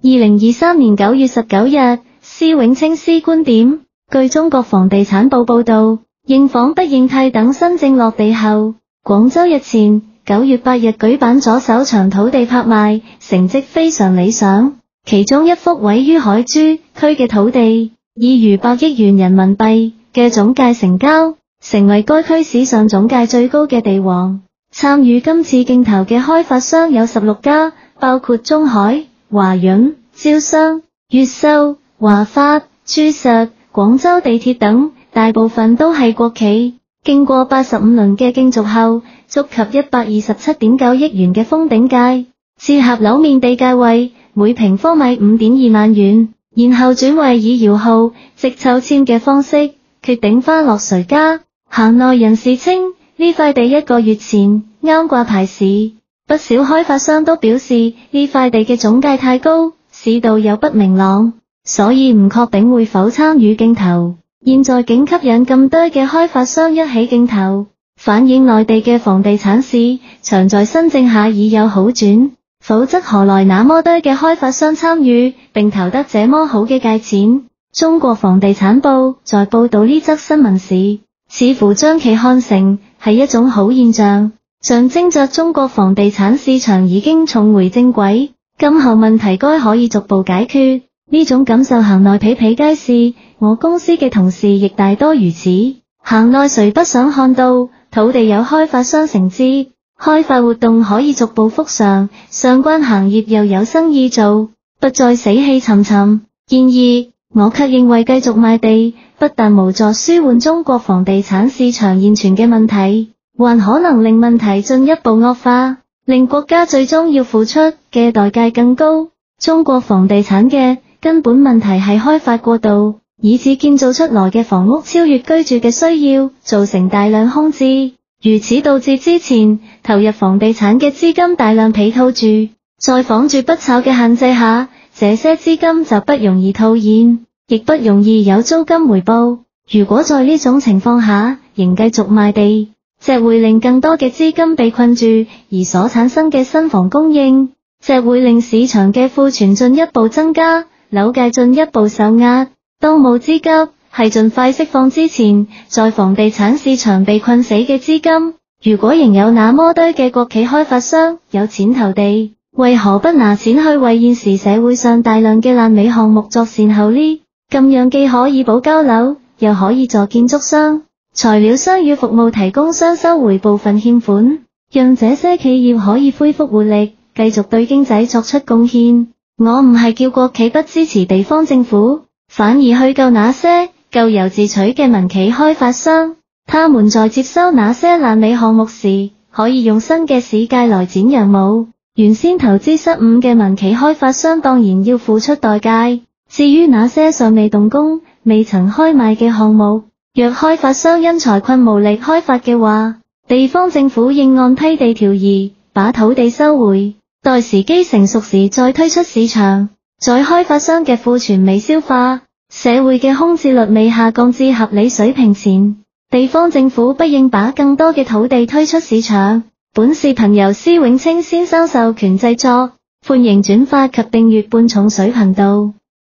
2023年9月19日，施永青施觀點。據中國房地產報報道，認房不認貸等新政落地後，廣州日前9月8日舉辦咗首場土地拍賣，成績非常理想。其中一幅位於海珠區嘅土地，以逾100億元人民幣嘅總價成交，成為該區史上總價最高嘅地王。參與今次競投嘅開發商有16家，包括中海、華潤、招商、越秀、華發、珠石、廣州地鐵等，大部分都係國企。經過85輪嘅競逐後，觸及127.9億元嘅封頂價，折合樓面地價為每平方米5.2萬元，然後轉為以搖號即抽籤嘅方式決定花落誰家。行內人士稱，呢塊地1個月前啱掛牌市，不少開發商都表示呢塊地嘅總價太高，市道又不明朗，所以唔確定會否參與競投。現在竟吸引咁多嘅開發商一起競投，反映內地嘅房地產市場在新政下已有好轉，否則何來那麼多嘅開發商參與並投得這麼好嘅價錢。中國房地產報在報道呢則新聞時，似乎將其看成係一種好現象，象徵着中國房地產市場已經重回正軌，今後問題該可以逐步解決。呢種感受行內比比皆是，我公司嘅同事亦大多如此。行內誰不想看到土地有開發商承接，開發活動可以逐步復常，相關行業又有生意做，不再死氣沉沉。然而，我卻認為繼續賣地不但無助舒緩中國房地產市場現存嘅問題，還可能令問題進一步惡化，令國家最終要付出嘅代價更高。中國房地產嘅根本問題係開發過度，以致建造出來嘅房屋超越居住嘅需要，造成大量空置，如此導致之前投入房地產嘅資金大量被套住，在房住不炒嘅限制下，這些資金就不容易套現，亦不容易有租金回報。如果在呢種情況下仍繼續賣地，這會令更多嘅資金被困住，而所產生嘅新房供應，這會令市場嘅庫存進一步增加，樓價進一步受壓。當務之急係盡快釋放之前在房地產市場被困死嘅資金。如果仍有那麼多嘅國企開發商有錢投地，為何不拿錢去為現時社會上大量嘅爛尾項目作善後呢？咁樣既可以保交樓，又可以助建築商、材料商與服務提供商收回部分欠款，讓這些企業可以恢復活力，繼續對經濟作出貢獻。我唔係叫國企不支持地方政府，反而去救那些咎由自取嘅民企開發商，他們在接收那些爛尾項目時，可以用新嘅市價來剪羊毛。原先投資失誤嘅民企開發商當然要付出代價。至於那些尚未動工、未曾開賣嘅項目，若開發商因財困無力開發嘅話，地方政府應按批地條例把土地收回，待時機成熟時再推出市場。在開發商嘅庫存未消化，社會嘅空置率未下降至合理水平前，地方政府不應把更多嘅土地推出市場。本視頻由施永青先生授權製作，歡迎轉發及訂閱半重水頻道。